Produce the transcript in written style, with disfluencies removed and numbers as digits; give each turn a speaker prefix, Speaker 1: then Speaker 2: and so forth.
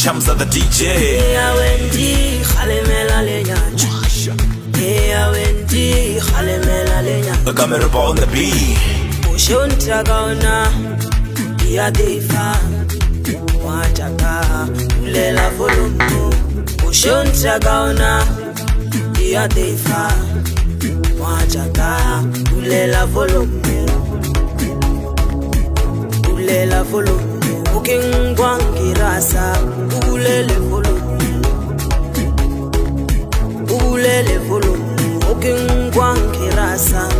Speaker 1: chums of the DJ.
Speaker 2: Yeah, Wendy, Halimela Lenyanja. Yeah, Wendy, Halimela Lenyanja.
Speaker 1: The camera on the beat.
Speaker 2: Ushunta gauna, ya defa. Wataka, ulela volumu. Ushunta gauna, ya defa. Wataka, ulela volumu. Ulela volumu. Ukingwangirasa, ulele volumu. Ulele volumu. Ukingwangirasa.